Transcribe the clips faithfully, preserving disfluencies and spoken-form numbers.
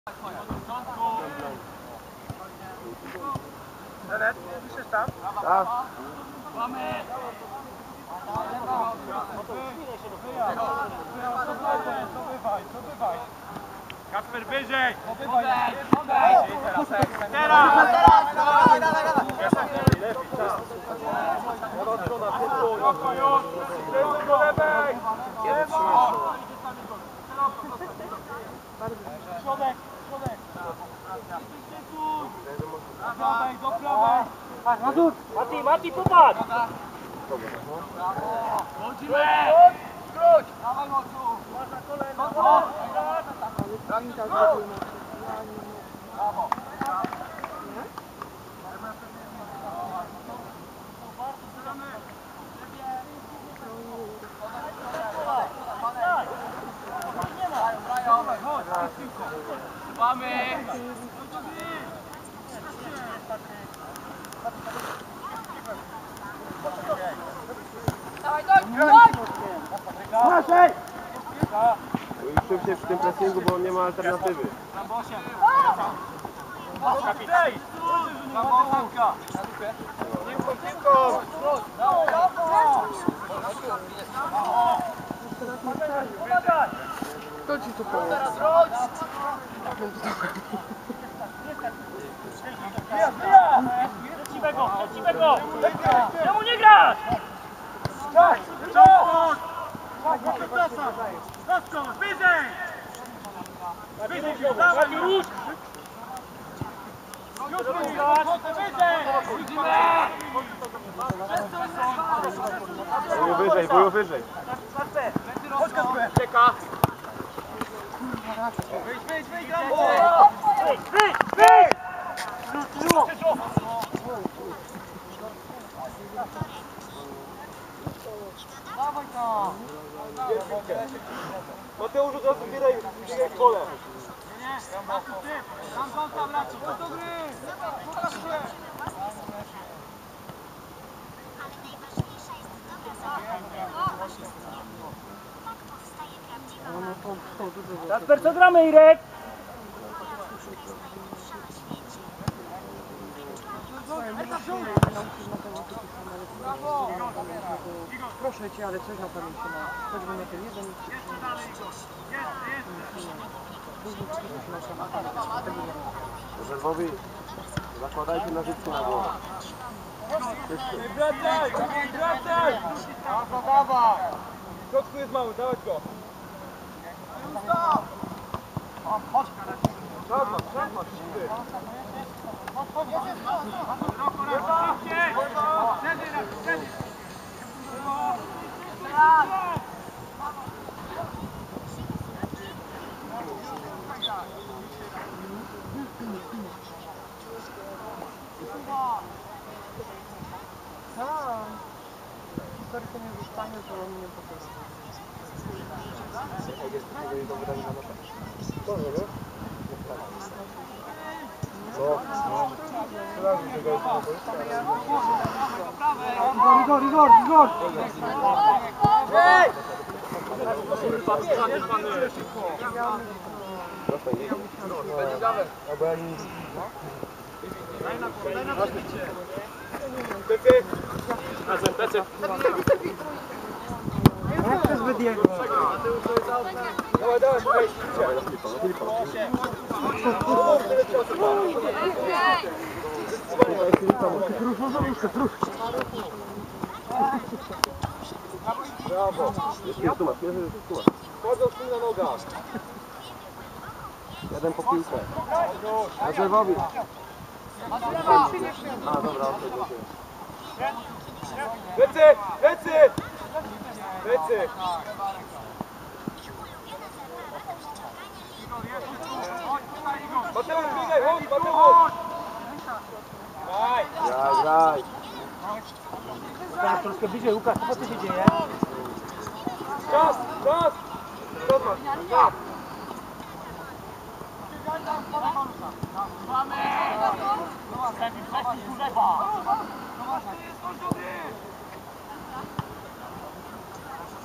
Janet, piszesz tam? Tak. Mamy! Kacper, wyżej! Teraz! Teraz! Dawaj, dawaj, dawaj! Spoko już! Lewy do lewej! Środek, środek! Do prawej, do prawej! Mazur! Mati, Mati, popatrz! Chodzimy! Skróć! Dawaj mocno! Masz na koleno! Brawo! Mamy! Dawaj, doj! Doj! Szybciej w tym pressingu, bo nie ma alternatywy. Na bosie! Kapitan! Brawo, Hanka! Piłką, piłką! Pomagaj! Kto ci to pomoże? Teraz rodź! Przeciwego, przeciwego! Czemu nie grasz? Czas! Czas! Zaskocz! Wyżej! Wyżej się! Dawaj, rusz! Już wyżej! Boju wyżej, boju wyżej. Chodź, Kasper! Czeka! Wyjdź, wyjdź, wyjdź! Wyjdź, wyjdź, wyjdź! Dawaj tam! Mateusz, od razu zbieraj, zbieraj w pole. Nie, nie, tam zostaw raczej, do gry! Pokaż się! Kasper, co gramy, Irek? Proszę cię, ale coś na pamięć ma. Choćby na ten jeden. Rezerwowi, zakładajcie nożyczki na głowę. Wracaj! Wracaj! Dawaj, dawaj! W środku jest mały, dawać go! Chodź! Przodno, przodno, siwy! Historykę nie zostanie, to on nie pokaże. Igor, Igor, Igor! Ej! Jak to jest Diego? Dawaj, dawaj, szukaj, Dawaj na flipa, na flipa. Brawo! Jest tu masz, jest tu masz. Chodzą z tym na nogach! Jeden po piłkę. Rezerwowi. A, dobra, okej, okay, Lecy! Lecy! Lecy! Mateusz, biegaj, chodź, Mateusz! Daj! Graj, graj. Tak, troszkę bliżej, Łukasz, co tu się dzieje? Czas! Czas! Dobra, tak! Mamy! Lepiej, prześnij tu lewa!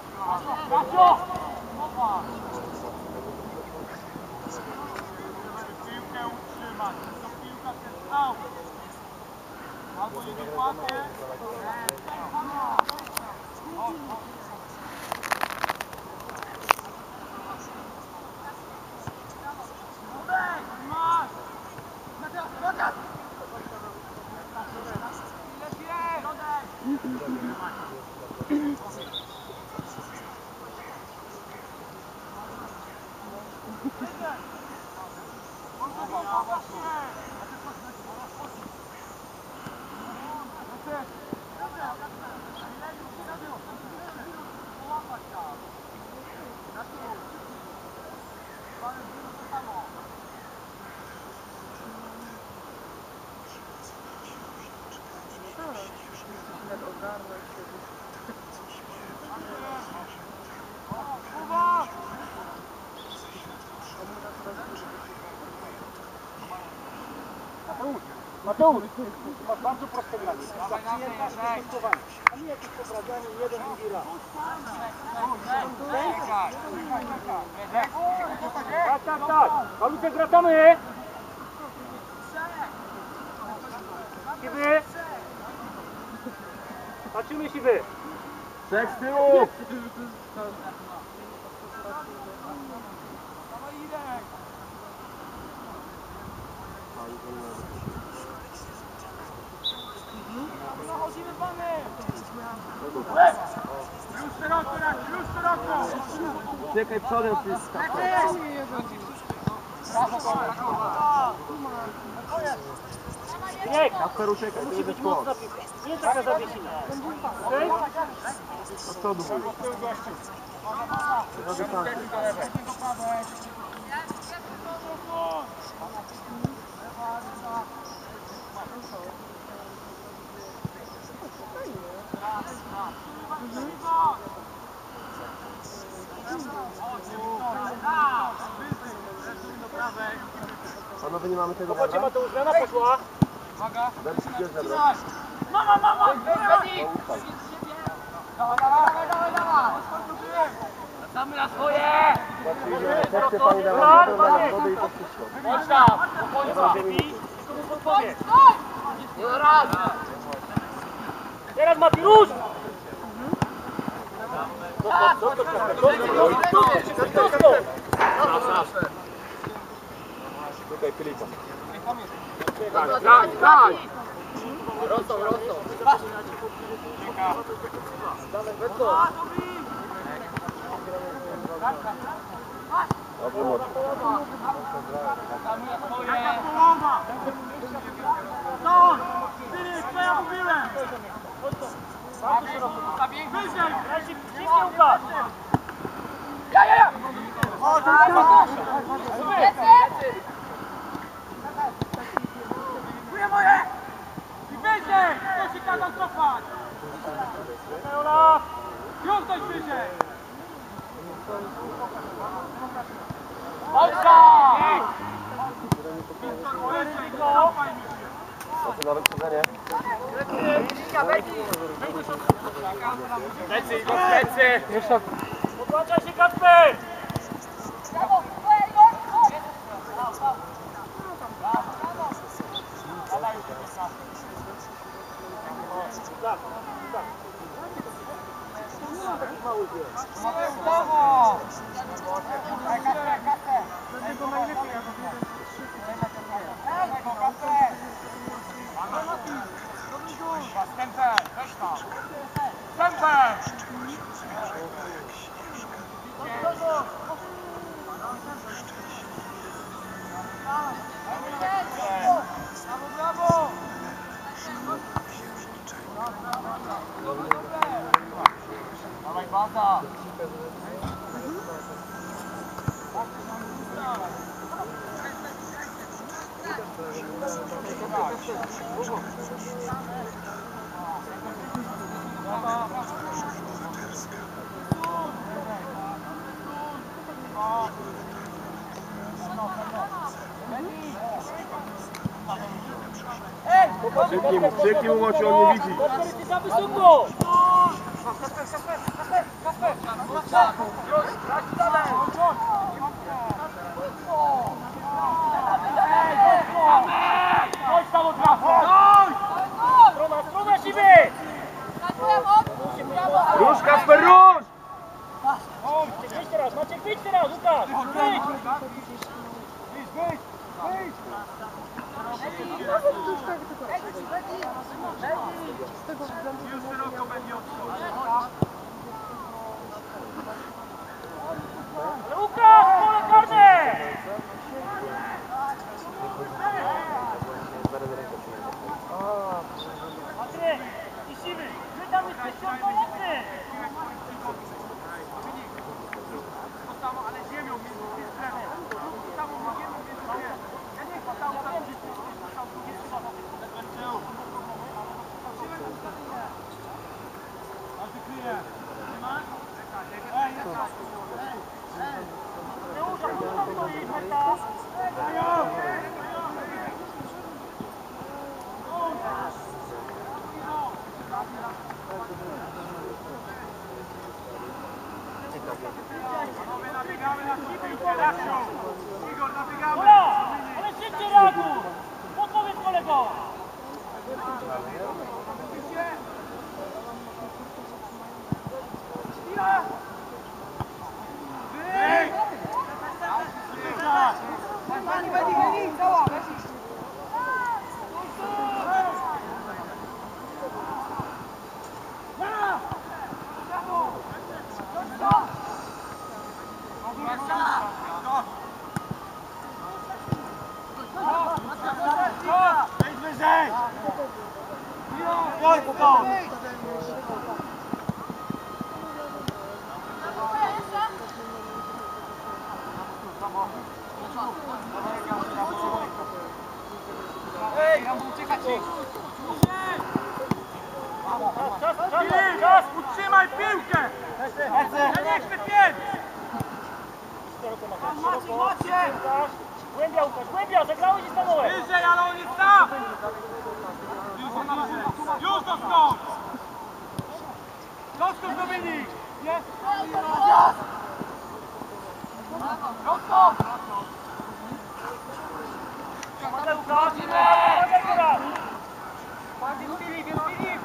Macio! Mateusz, masz bardzo proste granie. Za przyjęta i wystosowanie. A nie jakieś poprawianie, jeden, drugi raz. Tak, tak, tak. Malutek, wracamy. Siwy. Patrzymy, siwy. Trzech z tyłu! Chodzimy pany! Już szeroko, już szeroko! Uciekaj przodem, ty Nie, Kasper, uciekaj, musi być mocna piłka. Nie taka zawiesina. Okej? do przodu. Robię tak. Panowie, nie mamy tego Popatrzcie, dobra? Mateusz, grana poszła. Uwaga! Dajcie gdzie zebrać. Mama, mama! No ufaj. Dawaj, dawaj, dawaj, dawaj! Wracamy na swoje! Chodźcie pani dawać wodę, dawać wodę i to wszystko. Chodź tam, do końca! I komu podpowie. Nie raz! Teraz Mati, rusz! Szukaj Filipa. Tak, tak, tak! Rosną, rosną! Dobrze, mocno. Połowa! Stąd! Filip, co ja mówiłem? Wyżej! Ciśnij upa! Ja, ja, ja! O, to jest Dziękuję moje! I wyżej! Kto się kazał cofać? Olaf! Już ktoś wyżej! Olsa! Znaczy na wyprzedzenie. Plecy, go plecy! Jeszcze... Podłączaj się, Kasper! Tak, tak. Mały wie. Brawo! Dlatego najlepiej, jak Stępę, weź tam! Stępę! Brawo, brawo! Dawaj baza! Krzyknij mu, krzyknij mu, bo cię on nie widzi. Kasper, ty za wysoko! Łukasz, pole karne! Patryk i Siwy, wy tam jesteście od pomocy! To samo, ale ziemią między drewem. To samo ziemią między drewem. Ja nie chcę tam, tam gdzieś tam jest chyba bez tyłu. Każdy kryje. Nie ma? Ej, jest tak. Teusza, po co tam stoisz, Marta? Nabiegamy na siebie i Terasiu! Igor, nabiegamy! Ola! Ale szybciej reaguj! Podpowiedz kolego! Chwila! Wyjdź! Pani, pani, pani! Cała! Wejdź wyżej! Chodź stąd! Ej, tam uciekać ci! Czas, utrzymaj piłkę! Ja nie chcę pięć! Maciej, Maciej! Głębia, Łukasz, głębia, zagrałeś i stanąłeś! Wyżej, ale on jest tam! Już go skąd! Skąd Dominik! Jest! Skąd! Ładnie, Łukasz! Pan jest Filip, jest Filip!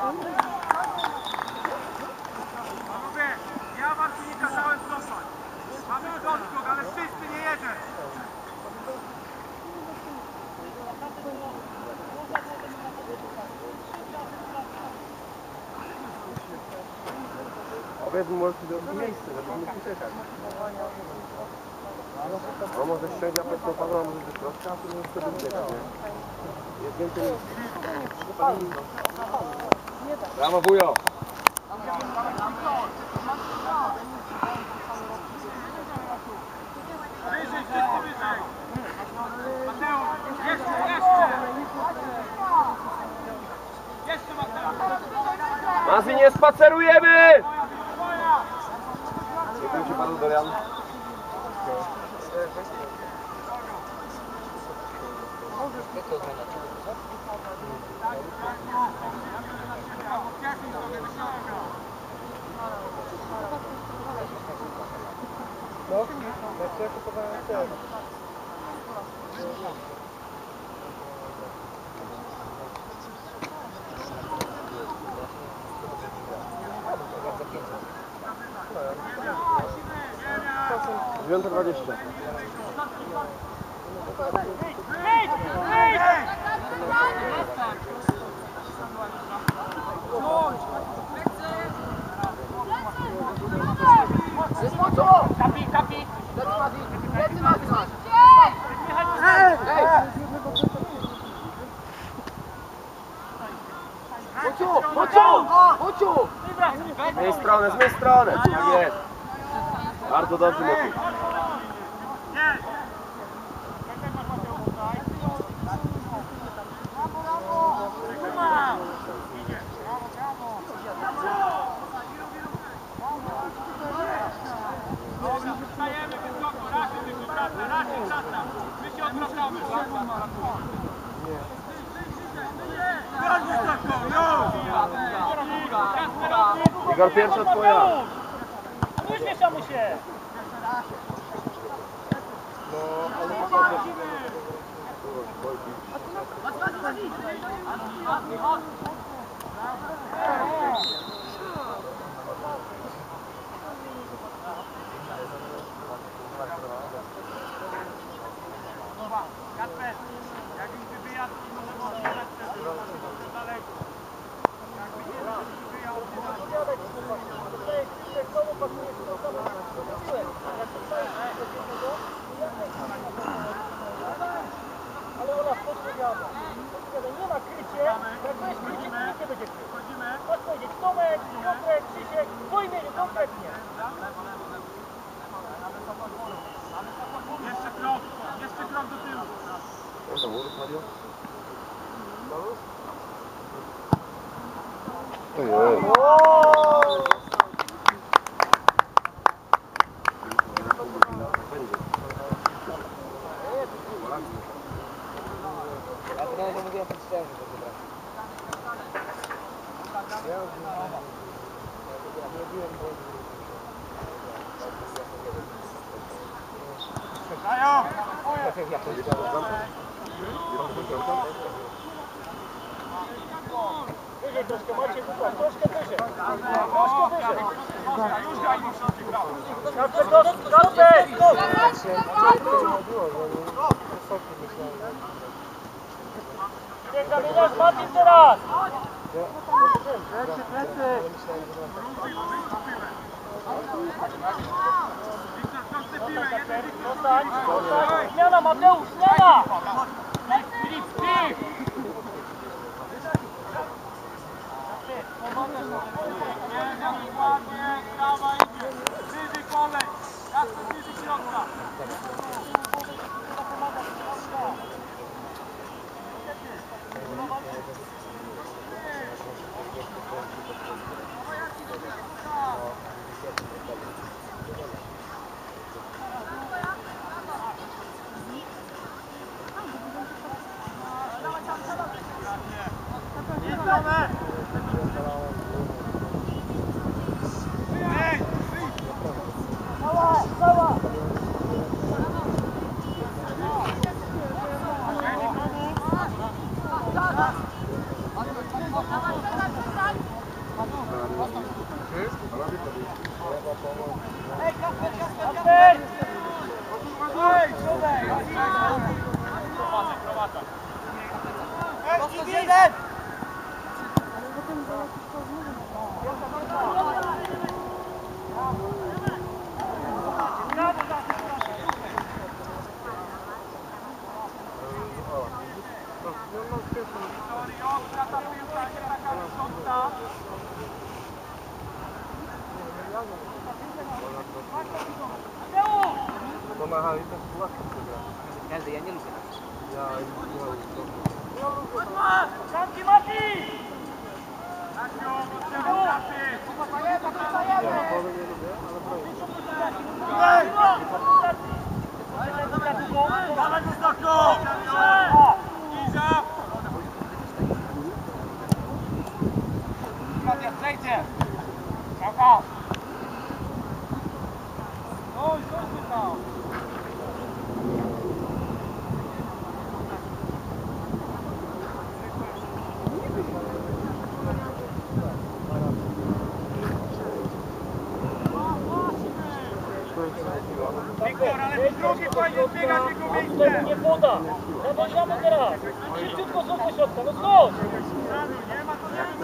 Panowie, ja wam tu nie kazałem cofać. Mamy odskok, ale wszyscy nie jeden. Powiedz mu, może to miejsce, żeby mógł uciekać. No może ściąga pod tą parą, a może do środka, a tu nie chce uciekać, nie? Jest więcej miejsca. Brawo, wujo! Wyżej, wszyscy wyżej! Mateusz, jeszcze, jeszcze! Jeszcze Mateusz! Mazwi, nie spacerujemy! Dziękuję ci bardzo, Dorian. No, jak ja kupowałem cel. dziewiąta dwadzieścia. Wyjdź! Wyjdź! Kapi, kapi! Lecy Mati! Ociu! Ociu! Ociu! Zmień stronę, zmień stronę! Tak jest. Bardzo dobrze, Mati. Stajemy wysoko, raczej tylko wraca, raczej wraca. My się odwracamy. Teraz wysoko, już! Igor, pierwsza twoja. Nie zmieszamy się! Kacper, jak ich wybija, to możemy odbierać wtedy, to daleko. Jak widzisz, że ich wybija, ale ona podpowiada. Podpowiada, nie ma krycie, jak weź krycie, to nikt nie będzie kryć. Masz powiedzieć Tomek, Piotrek, Krzysiek, po imieniu konkretnie. Jeszcze krok, jeszcze krok do tyłu. Co tam, Urus, Mario? Ojej. Ja to nawet nie mówiłem przed szczerze, że wybrać. Ja już nie robiłem, bo... Dają! Ja to wiedziałem. Wyżej troszkę, macie tutaj, troszkę wyżej. Troszkę wyżej. Już graj, już Kasper, Kasper! Bieg zamieniasz, Martin teraz! Plecy, plecy! Zostań, zostań! Zmiana, Mateusz, zmiana! Filip, Filip! Nie, ładnie, prawa idzie. Wyżej kolej. Jasno, bliżej środka. Pomachali też łatwo przegrać. Każdy, ja nie lubię. Ja nie lubię. Zamki, Mati! Ja pole nie lubię, ale broń. Dawaj do stoku! Iza! Matia, zejdzie! Czaka! Oj, co ty tam? Wiktor, ale drugi powinien biegać w jego miejsce! Nie poda! Zaważamy teraz! Szybciutko są do środka, no chodź! Nie ma to nie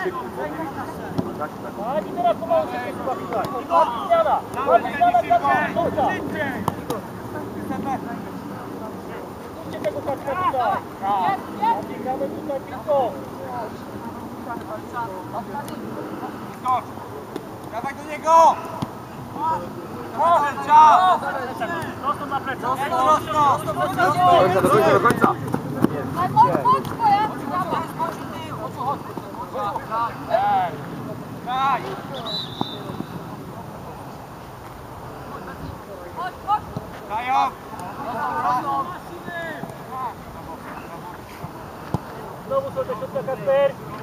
Tak, i teraz pomału się chyba tutaj. Martin, zmiana! Martin, zmiana, Kacper, Szurka! Puśćcie tego Kacpra tutaj! Martin, gramy tutaj piłką! Skocz! Dawaj do niego! Proszę, czas! Prosto na plecy! Prosto, prosto! Do końca, do końca, do końca! Daj! Dają! Znowu są do środka Kacper!